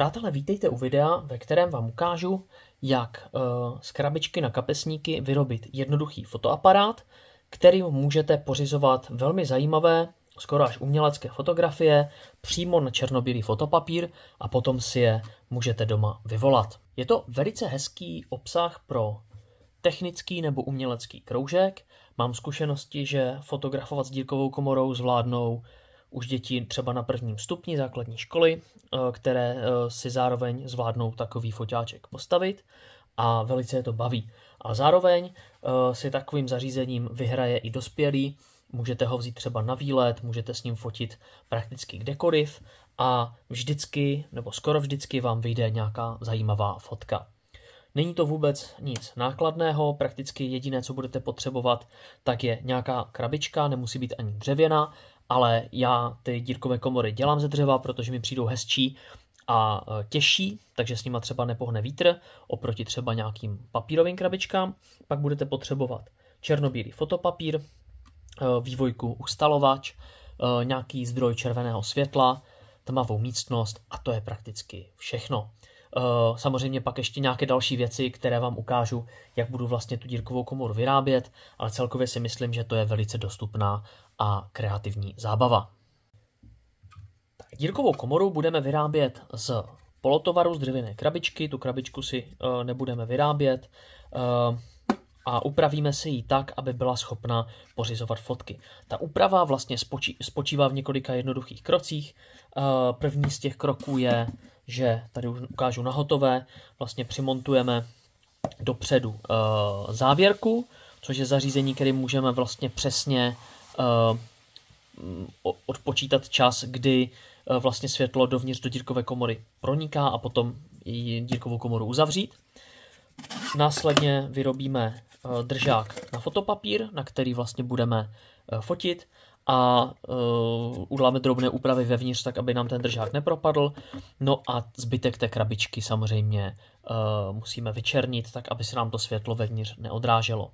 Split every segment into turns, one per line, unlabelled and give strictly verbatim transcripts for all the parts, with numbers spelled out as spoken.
Přátelé, vítejte u videa, ve kterém vám ukážu, jak z krabičky na kapesníky vyrobit jednoduchý fotoaparát, kterým můžete pořizovat velmi zajímavé, skoro až umělecké fotografie přímo na černobílý fotopapír a potom si je můžete doma vyvolat. Je to velice hezký obsah pro technický nebo umělecký kroužek. Mám zkušenosti, že fotografovat s dírkovou komorou zvládnou už děti třeba na prvním stupni základní školy, které si zároveň zvládnou takový foťáček postavit a velice je to baví. A zároveň si takovým zařízením vyhraje i dospělý, můžete ho vzít třeba na výlet, můžete s ním fotit prakticky kdekoliv a vždycky, nebo skoro vždycky vám vyjde nějaká zajímavá fotka. Není to vůbec nic nákladného, prakticky jediné, co budete potřebovat, tak je nějaká krabička, nemusí být ani dřevěná, ale já ty dírkové komory dělám ze dřeva, protože mi přijdou hezčí a těžší, takže s nima třeba nepohne vítr, oproti třeba nějakým papírovým krabičkám. Pak budete potřebovat černobílý fotopapír, vývojku ustalovač, nějaký zdroj červeného světla, tmavou místnost a to je prakticky všechno. Samozřejmě pak ještě nějaké další věci, které vám ukážu, jak budu vlastně tu dírkovou komoru vyrábět, ale celkově si myslím, že to je velice dostupná a kreativní zábava. Tak, dírkovou komoru budeme vyrábět z polotovaru, z dřevěné krabičky, tu krabičku si uh, nebudeme vyrábět uh, a upravíme si ji tak, aby byla schopna pořizovat fotky. Ta úprava vlastně spočí, spočívá v několika jednoduchých krocích. Uh, první z těch kroků je, že tady už ukážu na hotové, vlastně přimontujeme dopředu uh, závěrku, což je zařízení, kterým můžeme vlastně přesně uh, odpočítat čas, kdy uh, vlastně světlo dovnitř do dírkové komory proniká a potom ji dírkovou komoru uzavřít. Následně vyrobíme uh, držák na fotopapír, na který vlastně budeme uh, fotit a uh, uděláme drobné úpravy vevnitř, tak aby nám ten držák nepropadl. No a zbytek té krabičky samozřejmě uh, musíme vyčernit, tak aby se nám to světlo vevnitř neodráželo.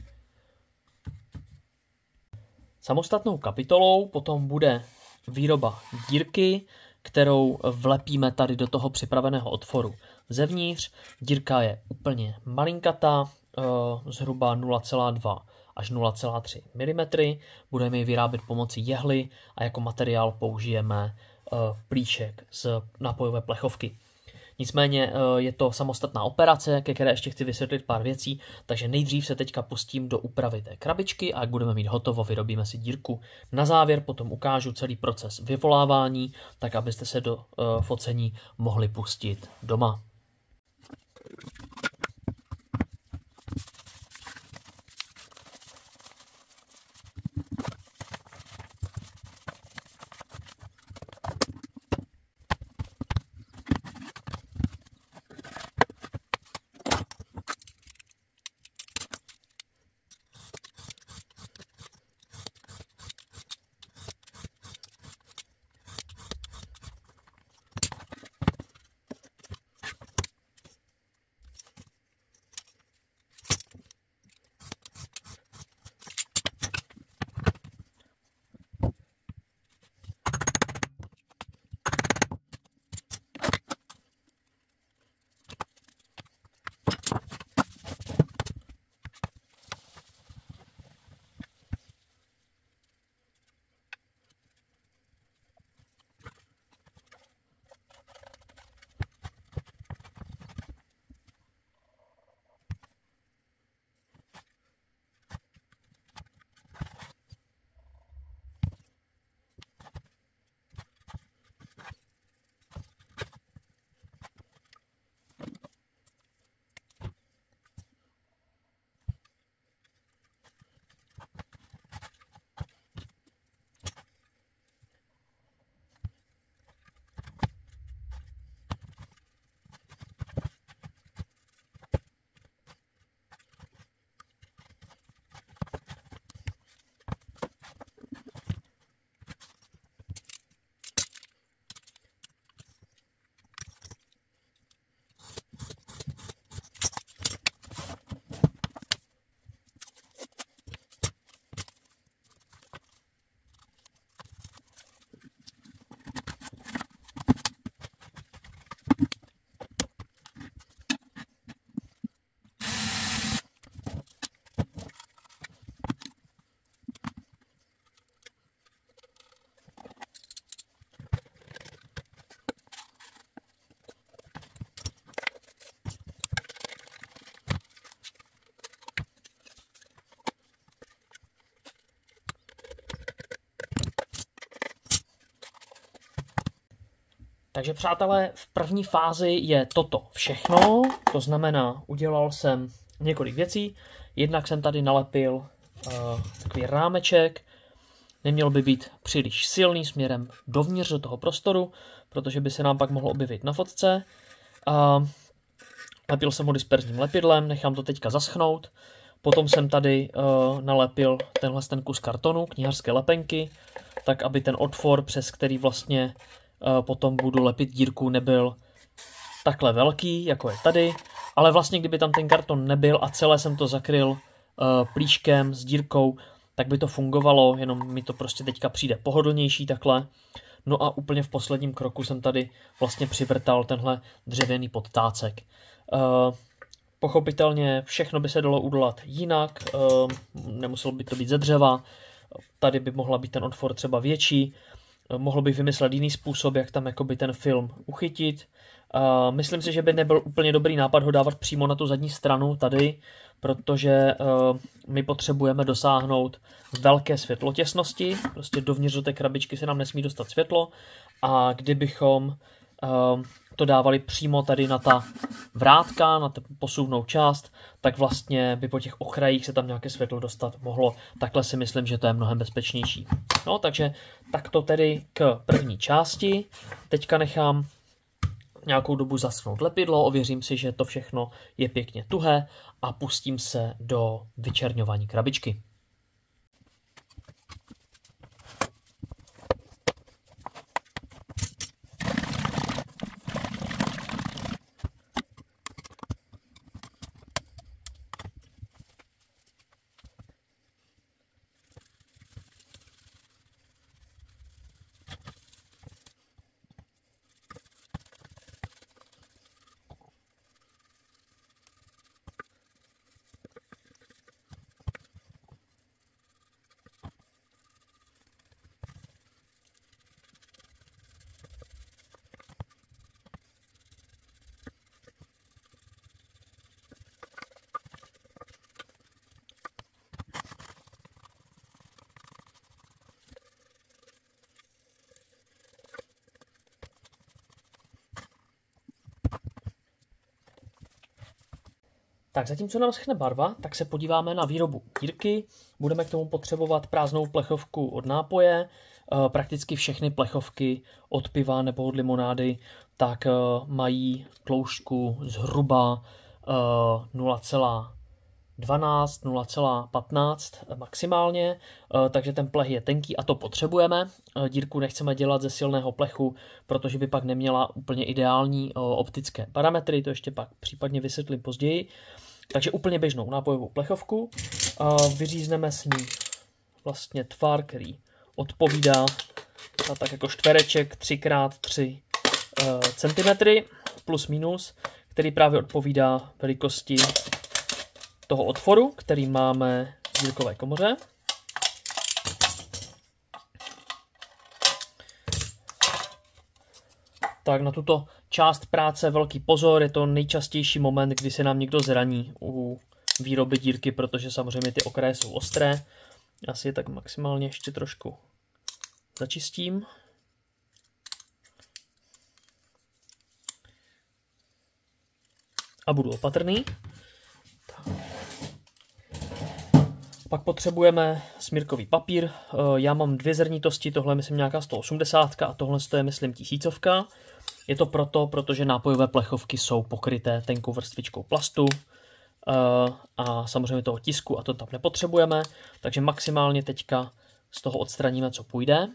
Samostatnou kapitolou potom bude výroba dírky, kterou vlepíme tady do toho připraveného otvoru zevnitř. Dírka je úplně malinkatá, uh, zhruba nula celá dva až nula celá tři milimetru. Budeme ji vyrábět pomocí jehly a jako materiál použijeme uh, plíšek z nápojové plechovky. Nicméně uh, je to samostatná operace, ke které ještě chci vysvětlit pár věcí, takže nejdřív se teďka pustím do úpravy té krabičky a jak budeme mít hotovo, vyrobíme si dírku. Na závěr potom ukážu celý proces vyvolávání, tak abyste se do uh, focení mohli pustit doma. Takže přátelé, v první fázi je toto všechno, to znamená, udělal jsem několik věcí, jednak jsem tady nalepil uh, takový rámeček, neměl by být příliš silný směrem dovnitř do toho prostoru, protože by se nám pak mohlo objevit na fotce. Uh, lepil jsem ho disperzním lepidlem, nechám to teďka zaschnout, potom jsem tady uh, nalepil tenhle ten kus kartonu, knihařské lepenky, tak aby ten otvor, přes který vlastně potom budu lepit dírku, nebyl takhle velký, jako je tady, ale vlastně kdyby tam ten karton nebyl a celé jsem to zakryl uh, plíškem s dírkou, tak by to fungovalo, jenom mi to prostě teďka přijde pohodlnější takhle. No a úplně v posledním kroku jsem tady vlastně přivrtal tenhle dřevěný podtácek. Uh, pochopitelně všechno by se dalo udělat jinak, uh, nemuselo by to být ze dřeva, tady by mohla být ten otvor třeba větší, mohlo bych vymyslet jiný způsob, jak tam jakoby ten film uchytit. Uh, myslím si, že by nebyl úplně dobrý nápad ho dávat přímo na tu zadní stranu tady, protože uh, my potřebujeme dosáhnout velké světlotěsnosti, prostě dovnitř do té krabičky se nám nesmí dostat světlo a kdybychom uh, to dávali přímo tady na ta vrátka, na tu posuvnou část, tak vlastně by po těch okrajích se tam nějaké světlo dostat mohlo. Takhle si myslím, že to je mnohem bezpečnější. No, takže takto tedy k první části. Teďka nechám nějakou dobu zaschnout lepidlo, ověřím si, že to všechno je pěkně tuhé a pustím se do vyčerňování krabičky. Tak zatímco nám schne barva, tak se podíváme na výrobu dírky. Budeme k tomu potřebovat prázdnou plechovku od nápoje. Prakticky všechny plechovky od piva nebo od limonády tak mají tloušťku zhruba nula celá dvanáct, nula celá patnáct maximálně, takže ten plech je tenký a to potřebujeme. Dírku nechceme dělat ze silného plechu, protože by pak neměla úplně ideální optické parametry, to ještě pak případně vysvětlím později. Takže úplně běžnou nápojovou plechovku. Vyřízneme s ní vlastně tvar, který odpovídá a tak jako čtvereček tři krát tři centimetry plus minus, který právě odpovídá velikosti toho otvoru, který máme v dírkové komoře. Tak na tuto část práce velký pozor, je to nejčastější moment, kdy se nám někdo zraní u výroby dírky, protože samozřejmě ty okraje jsou ostré. Já si je tak maximálně ještě trošku začistím. A budu opatrný. Pak potřebujeme smírkový papír. Já mám dvě zrnitosti, tohle myslím nějaká sto osmdesát a tohle je myslím tisícovka. Je to proto, protože nápojové plechovky jsou pokryté tenkou vrstvičkou plastu a samozřejmě toho tisku a to tam nepotřebujeme, takže maximálně teďka z toho odstraníme, co půjde.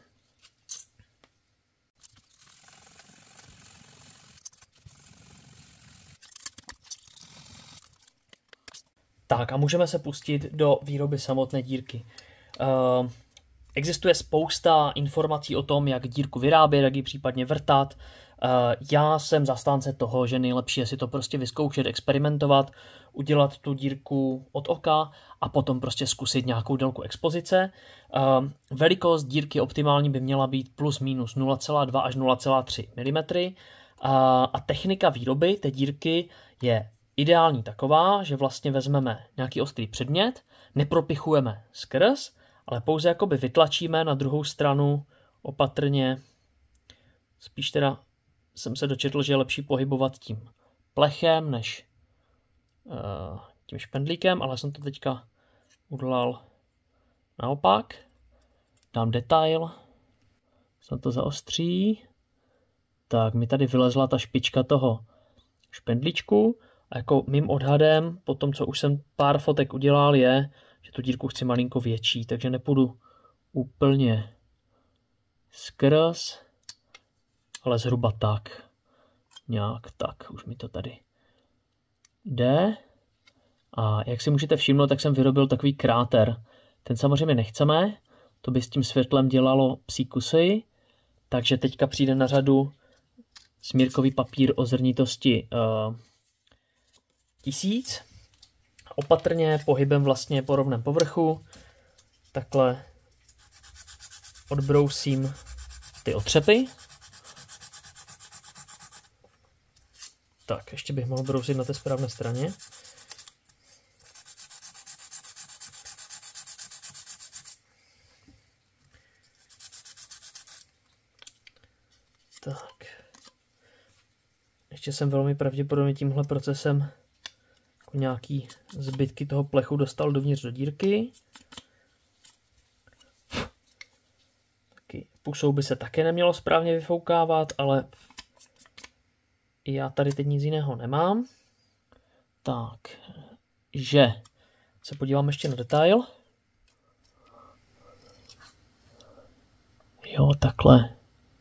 Tak a můžeme se pustit do výroby samotné dírky. Uh, existuje spousta informací o tom, jak dírku vyrábět, jak ji případně vrtat. Uh, já jsem zastánce toho, že nejlepší je si to prostě vyzkoušet, experimentovat, udělat tu dírku od oka a potom prostě zkusit nějakou délku expozice. Uh, velikost dírky optimální by měla být plus minus nula celá dva až nula celá tři milimetru. Uh, a technika výroby té dírky je ideální taková, že vlastně vezmeme nějaký ostrý předmět, nepropichujeme skrz, ale pouze jakoby vytlačíme na druhou stranu opatrně, spíš teda jsem se dočetl, že je lepší pohybovat tím plechem než uh, tím špendlíkem, ale jsem to teďka udělal naopak. Dám detail, se to zaostří, tak mi tady vylezla ta špička toho špendlíčku a jako mým odhadem, po tom, co už jsem pár fotek udělal, je, že tu dírku chci malinko větší, takže nepůjdu úplně skrz, ale zhruba tak. Nějak tak, už mi to tady jde. A jak si můžete všimnout, tak jsem vyrobil takový kráter. Ten samozřejmě nechceme, to by s tím světlem dělalo psí kusy, takže teďka přijde na řadu smírkový papír o zrnitosti uh, tisíc. Opatrně, pohybem vlastně po rovném povrchu, takhle odbrousím ty otřepy. Tak, ještě bych mohl brousit na té správné straně. Tak. Ještě jsem velmi pravděpodobně tímhle procesem jako nějaký zbytky toho plechu dostal dovnitř do dírky. Taky pusou by se také nemělo správně vyfoukávat, ale já tady teď nic jiného nemám. Tak, že se podívám ještě na detail. Jo, takhle.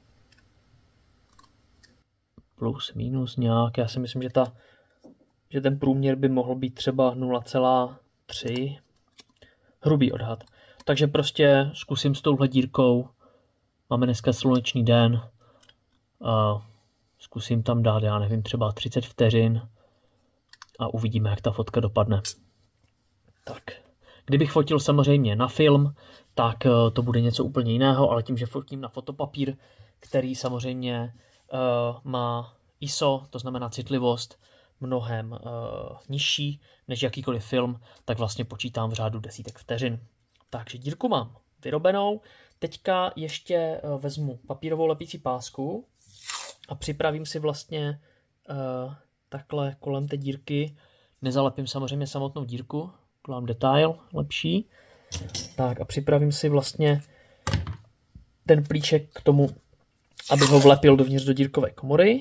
Plus, minus nějak. Já si myslím, že, ta, že ten průměr by mohl být třeba nula celá tři. Hrubý odhad. Takže prostě zkusím s touhle dírkou. Máme dneska slunečný den. A zkusím tam dát, já nevím, třeba třicet vteřin. A uvidíme, jak ta fotka dopadne. Tak. Kdybych fotil samozřejmě na film, tak to bude něco úplně jiného, ale tím, že fotím na fotopapír, který samozřejmě uh, má I S O, to znamená citlivost, mnohem uh, nižší než jakýkoliv film, tak vlastně počítám v řádu desítek vteřin. Takže dírku mám vyrobenou. Teďka ještě uh, vezmu papírovou lepící pásku a připravím si vlastně uh, takhle kolem té dírky. Nezalepím samozřejmě samotnou dírku, udělám detail lepší. Tak a připravím si vlastně ten plíček k tomu, aby ho vlepil dovnitř do dírkové komory.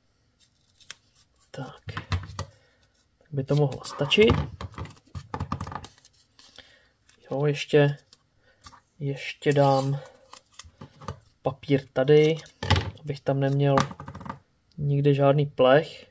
Tak, tak by to mohlo stačit. Jo, ještě, ještě dám papír tady, abych tam neměl nikde žádný plech.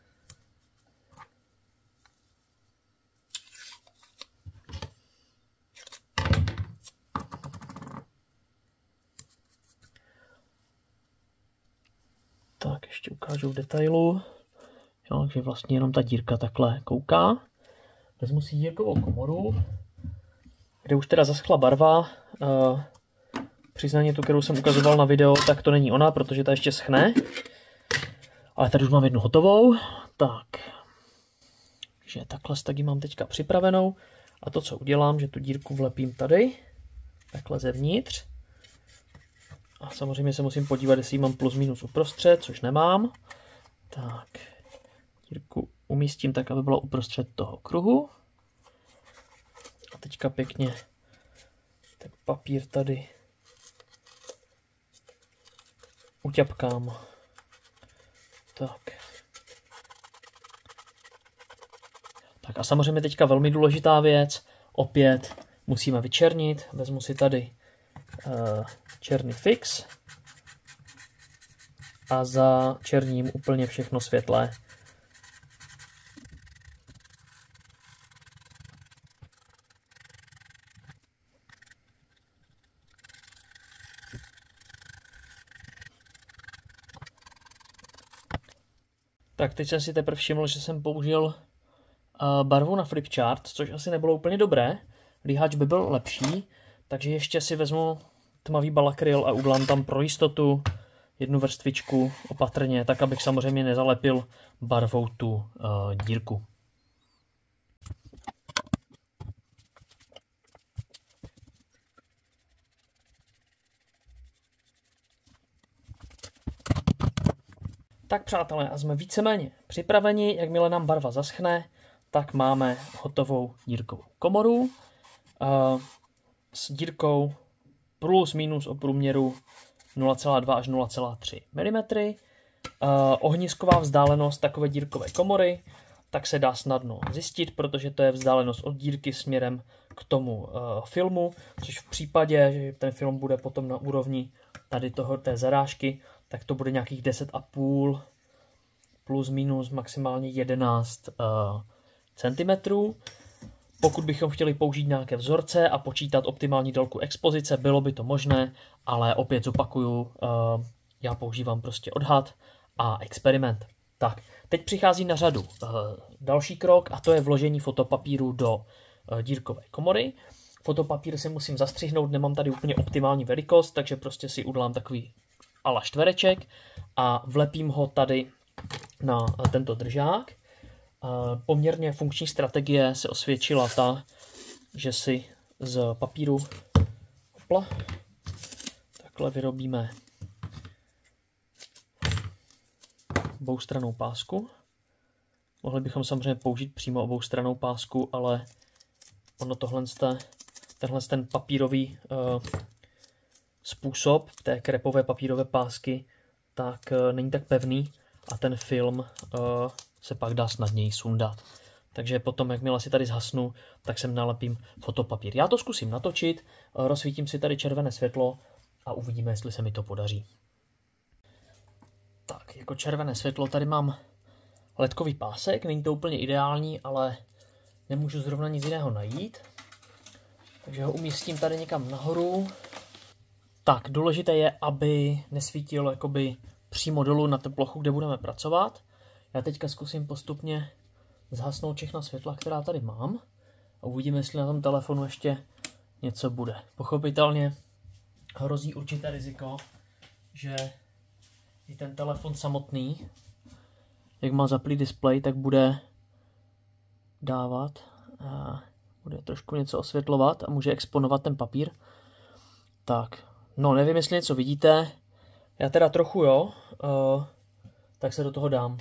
Tak, ještě ukážu v detailu. Jo, takže vlastně jenom ta dírka takhle kouká. Vezmu si dírkovou komoru, kde už teda zaschla barva. Uh, přiznaně tu, kterou jsem ukazoval na video, tak to není ona, protože ta ještě schne. Ale tady už mám jednu hotovou. Tak, že takhle taky mám teďka připravenou. A to, co udělám, že tu dírku vlepím tady, takhle zevnitř. A samozřejmě se musím podívat, jestli mám plus minus uprostřed, což nemám. Tak, dírku umístím tak, aby byla uprostřed toho kruhu. A teďka pěkně ten papír tady uťapkám. Tak. Tak a samozřejmě teďka velmi důležitá věc. Opět musíme vyčernit. Vezmu si tady uh, černý fix a začerním úplně všechno světlé. Tak teď jsem si teprve všiml, že jsem použil uh, barvu na flipchart, což asi nebylo úplně dobré. Líhač by byl lepší, takže ještě si vezmu tmavý balakryl a udělám tam pro jistotu jednu vrstvičku opatrně, tak abych samozřejmě nezalepil barvou tu uh, dírku. Tak přátelé, a jsme víceméně připraveni, jakmile nám barva zaschne, tak máme hotovou dírkovou komoru uh, s dírkou plus minus o průměru nula celá dva až nula celá tři milimetru. Uh, ohnisková vzdálenost takové dírkové komory tak se dá snadno zjistit, protože to je vzdálenost od dírky směrem k tomu uh, filmu, což v případě, že ten film bude potom na úrovni tady toho, té zarážky, tak to bude nějakých deset a půl plus minus maximálně jedenáct uh, centimetrů. Pokud bychom chtěli použít nějaké vzorce a počítat optimální délku expozice, bylo by to možné, ale opět zopakuju, uh, já používám prostě odhad a experiment. Tak, teď přichází na řadu uh, další krok a to je vložení fotopapíru do uh, dírkové komory. Fotopapír si musím zastřihnout, nemám tady úplně optimální velikost, takže prostě si udělám takový ala čtvereček a vlepím ho tady na tento držák. Poměrně funkční strategie se osvědčila ta, že si z papíru hopla, takhle vyrobíme oboustrannou pásku. Mohli bychom samozřejmě použít přímo oboustrannou pásku, ale ono tohle, tenhle ten papírový uh, způsob té krepové papírové pásky tak uh, není tak pevný a ten film uh, se pak dá snadněji sundat. Takže potom, jakmile si tady zhasnu, tak sem nalepím fotopapír. Já to zkusím natočit, rozsvítím si tady červené světlo a uvidíme, jestli se mi to podaří. Tak, jako červené světlo tady mám ledkový pásek, není to úplně ideální, ale nemůžu zrovna nic jiného najít. Takže ho umístím tady někam nahoru. Tak, důležité je, aby nesvítil jakoby přímo dolů na tu plochu, kde budeme pracovat. Já teďka zkusím postupně zhasnout všechna světla, která tady mám a uvidíme, jestli na tom telefonu ještě něco bude. Pochopitelně hrozí určité riziko, že i ten telefon samotný, jak má zaplý displej, tak bude dávat a bude trošku něco osvětlovat a může exponovat ten papír. Tak, no nevím, jestli něco vidíte, já teda trochu jo, uh, tak se do toho dám.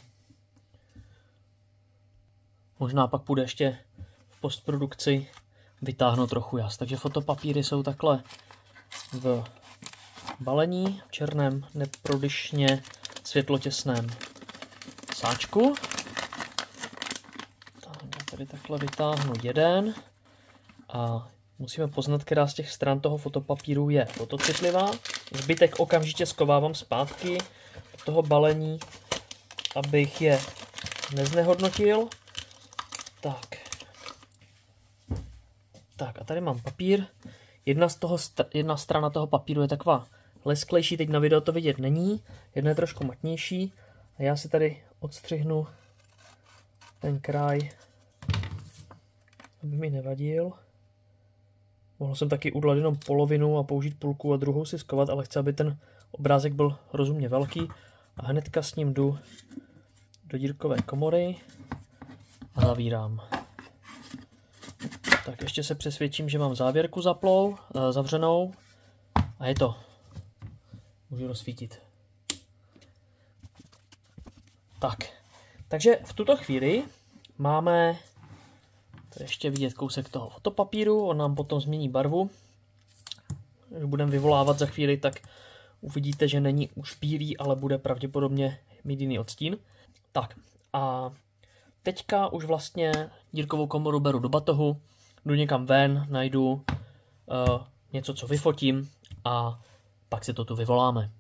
Možná pak půjde ještě v postprodukci vytáhnout trochu jas. Takže fotopapíry jsou takhle v balení, v černém, neprodyšně světlotěsném sáčku. Tady takhle vytáhnu jeden a musíme poznat, která z těch stran toho fotopapíru je fotocitlivá. Zbytek okamžitě skovávám zpátky do toho balení, abych je neznehodnotil. Tak. Tak a tady mám papír. Jedna, z toho, jedna strana toho papíru je taková lesklejší, teď na videu to vidět není. Jedna je trošku matnější. A já si tady odstřihnu ten kraj, aby mi nevadil. Mohl jsem taky udělat jenom polovinu a použít půlku a druhou si skovat, ale chci, aby ten obrázek byl rozumně velký. A hnedka s ním jdu do dírkové komory a zavírám. Tak ještě se přesvědčím, že mám závěrku zaplou, zavřenou a je to. Můžu rozsvítit. Tak, takže v tuto chvíli máme tady ještě vidět kousek toho fotopapíru, on nám potom změní barvu. Když budeme vyvolávat za chvíli, tak uvidíte, že není už bílý, ale bude pravděpodobně mít jiný odstín. Tak a teďka už vlastně dírkovou komoru beru do batohu, jdu někam ven, najdu uh, něco, co vyfotím a pak si to tu vyvoláme.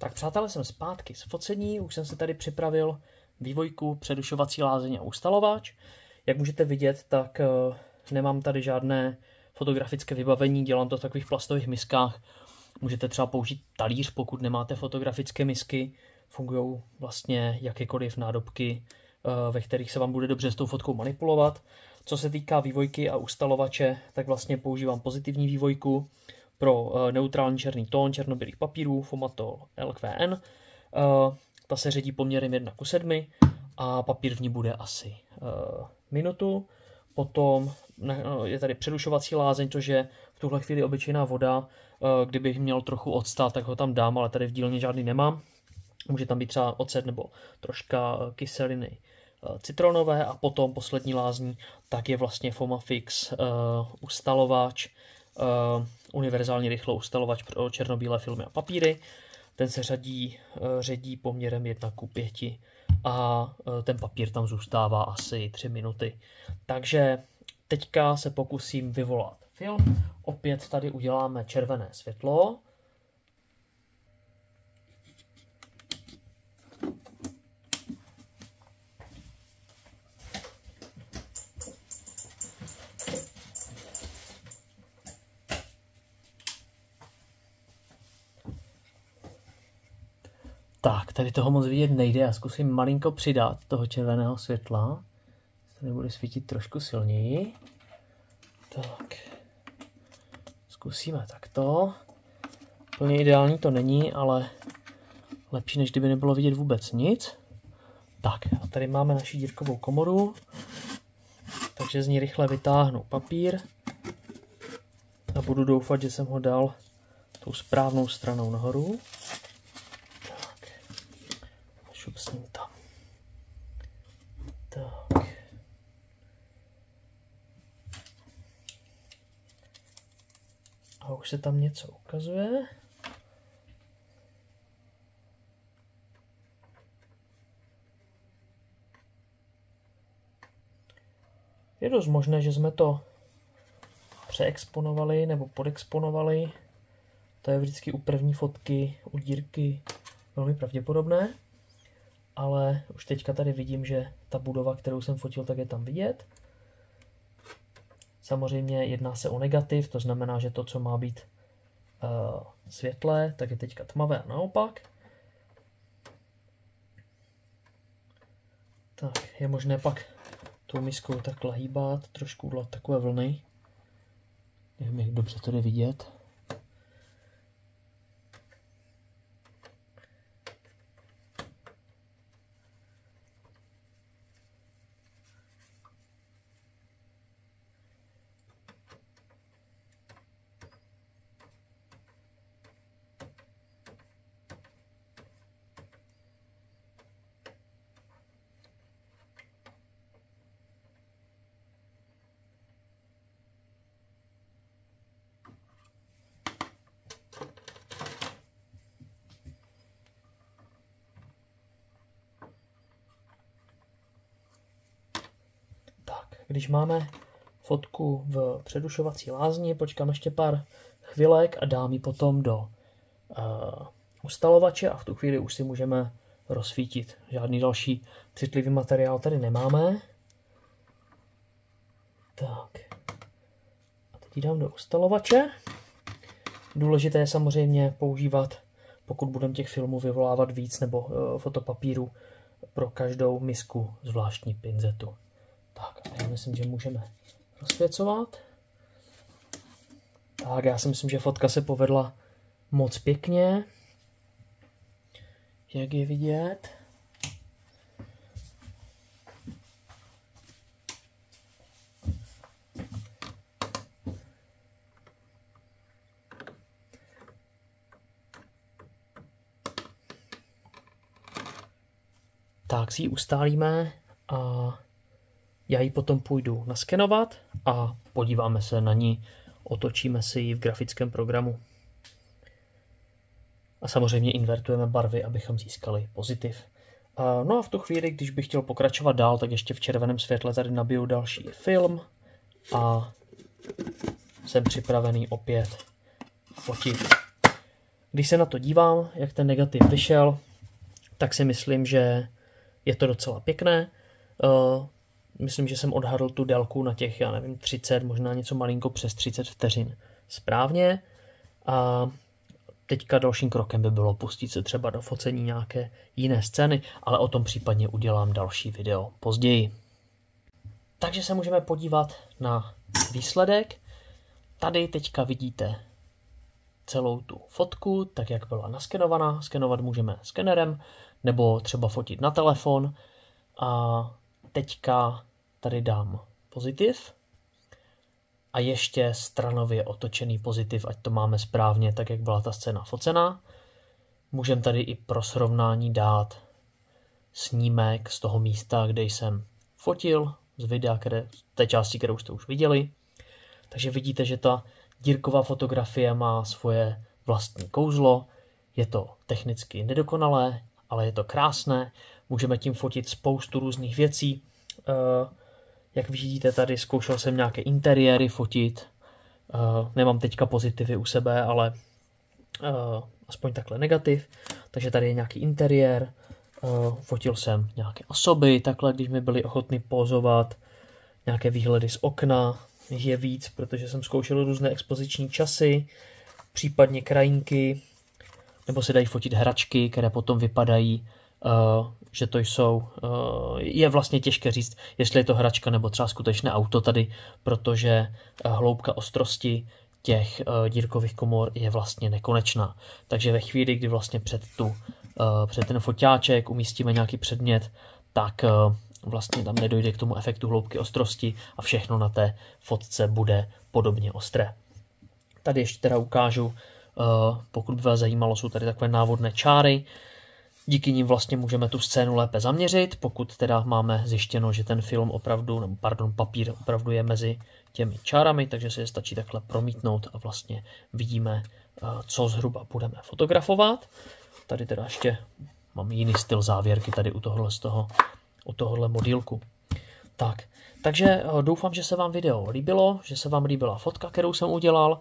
Tak přátelé, jsem zpátky z focení, už jsem si tady připravil vývojku, předušovací lázeň a ustalovač. Jak můžete vidět, tak uh, nemám tady žádné fotografické vybavení, dělám to v takových plastových miskách. Můžete třeba použít talíř, pokud nemáte fotografické misky. Fungují vlastně jakékoliv nádobky, uh, ve kterých se vám bude dobře s tou fotkou manipulovat. Co se týká vývojky a ustalovače, tak vlastně používám pozitivní vývojku pro uh, neutrální černý tón černobílých papírů, Fomatol L Q N. Uh, ta se ředí poměrem jedna ku sedmi a papír v ní bude asi uh, minutu. Potom je tady předušovací lázeň, což je v tuhle chvíli obyčejná voda. Kdybych měl trochu octa, tak ho tam dám, ale tady v dílně žádný nemám. Může tam být třeba ocet nebo troška kyseliny citronové a potom poslední lázní, tak je vlastně Fomafix uh, ustalovač, uh, univerzálně rychlou ustalovač pro černobílé filmy a papíry. Ten se řadí, uh, ředí poměrem jedna ku pěti a uh, ten papír tam zůstává asi tři minuty. Takže teďka se pokusím vyvolat film. Opět tady uděláme červené světlo. Tak, tady toho moc vidět nejde, já zkusím malinko přidat toho červeného světla. Tady bude svítit trošku silněji. Tak, zkusíme takto. Plně ideální to není, ale lepší, než kdyby nebylo vidět vůbec nic. Tak, a tady máme naši dírkovou komoru, takže z ní rychle vytáhnu papír a budu doufat, že jsem ho dal tou správnou stranou nahoru. Šupsním tam. Tak. A už se tam něco ukazuje. Je dost možné, že jsme to přeexponovali nebo podexponovali. To je vždycky u první fotky, u dírky velmi pravděpodobné. Ale už teďka tady vidím, že ta budova, kterou jsem fotil, tak je tam vidět. Samozřejmě jedná se o negativ, to znamená, že to, co má být uh, světlé, tak je teďka tmavé a naopak. Tak, je možné pak tou miskou takhle hýbat, trošku udělat takové vlny. Nevím, jak dobře to jde vidět. Když máme fotku v předušovací lázni, počkám ještě pár chvilek a dám ji potom do uh, ustalovače a v tu chvíli už si můžeme rozsvítit. Žádný další citlivý materiál tady nemáme. Tak. A teď ji dám do ustalovače. Důležité je samozřejmě používat, pokud budeme těch filmů vyvolávat víc nebo uh, fotopapíru, pro každou misku zvláštní pinzetu. Tak, já myslím, že můžeme rozsvěcovat. Tak, já si myslím, že fotka se povedla moc pěkně. Jak je vidět. Tak si ji ustálíme a já ji potom půjdu naskenovat a podíváme se na ní, otočíme si ji v grafickém programu. A samozřejmě invertujeme barvy, abychom získali pozitiv. No a v tu chvíli, když bych chtěl pokračovat dál, tak ještě v červeném světle tady nabiju další film a jsem připravený opět fotit. Když se na to dívám, jak ten negativ vyšel, tak si myslím, že je to docela pěkné. Uh, myslím, že jsem odhadl tu délku na těch, já nevím, třicet, možná něco malinko přes třicet vteřin správně. A teďka dalším krokem by bylo pustit se třeba do focení nějaké jiné scény, ale o tom případně udělám další video později. Takže se můžeme podívat na výsledek. Tady teďka vidíte celou tu fotku, tak jak byla naskenovaná. Skenovat můžeme skenerem, nebo třeba fotit na telefon. A teďka tady dám pozitiv. A ještě stranově otočený pozitiv, ať to máme správně, tak jak byla ta scéna focená. Můžeme tady i pro srovnání dát snímek z toho místa, kde jsem fotil, z videa, které, té části, kterou jste už viděli. Takže vidíte, že ta dírková fotografie má svoje vlastní kouzlo. Je to technicky nedokonalé, ale je to krásné. Můžeme tím fotit spoustu různých věcí. Jak vidíte tady, zkoušel jsem nějaké interiéry fotit. Nemám teďka pozitivy u sebe, ale aspoň takhle negativ. Takže tady je nějaký interiér. Fotil jsem nějaké osoby, takhle, když mi byli ochotní pozovat. Nějaké výhledy z okna, je víc, protože jsem zkoušel různé expoziční časy, případně krajinky, nebo se dají fotit hračky, které potom vypadají, uh, že to jsou, uh, je vlastně těžké říct, jestli je to hračka nebo třeba skutečné auto tady, protože hloubka ostrosti těch uh, dírkových komor je vlastně nekonečná. Takže ve chvíli, kdy vlastně před, tu, uh, před ten foťáček umístíme nějaký předmět, tak uh, vlastně tam nedojde k tomu efektu hloubky ostrosti a všechno na té fotce bude podobně ostré. Tady ještě teda ukážu, pokud by vás zajímalo, jsou tady takové návodné čáry. Díky nim vlastně můžeme tu scénu lépe zaměřit, pokud teda máme zjištěno, že ten film opravdu, nebo pardon, papír opravdu je mezi těmi čárami, takže se je stačí takhle promítnout a vlastně vidíme, co zhruba budeme fotografovat. Tady teda ještě mám jiný styl závěrky tady u tohohle z toho u tohohle modílku. Tak, takže doufám, že se vám video líbilo, že se vám líbila fotka, kterou jsem udělal.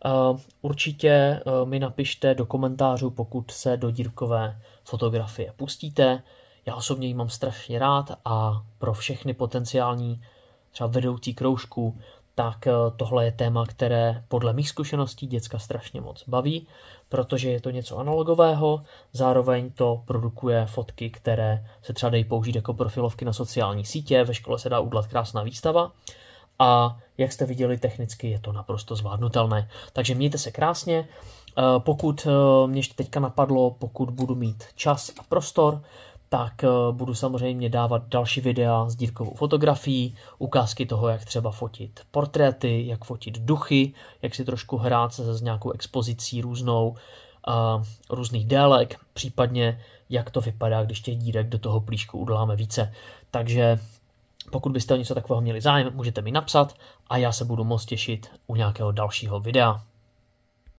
Určitě mi napište do komentářů, pokud se do dírkové fotografie pustíte. Já osobně ji mám strašně rád a pro všechny potenciální třeba vedoucí kroužků, tak tohle je téma, které podle mých zkušeností děcka strašně moc baví, protože je to něco analogového, zároveň to produkuje fotky, které se třeba dají použít jako profilovky na sociální sítě, ve škole se dá udělat krásná výstava a jak jste viděli, technicky je to naprosto zvládnutelné. Takže mějte se krásně, pokud mě ještě teďka napadlo, pokud budu mít čas a prostor, tak budu samozřejmě dávat další videa s dírkovou fotografií, ukázky toho, jak třeba fotit portréty, jak fotit duchy, jak si trošku hrát se s nějakou expozicí různou, uh, různých délek, případně jak to vypadá, když těch dírek do toho plíšku uděláme více. Takže pokud byste o něco takového měli zájem, můžete mi napsat a já se budu moc těšit u nějakého dalšího videa.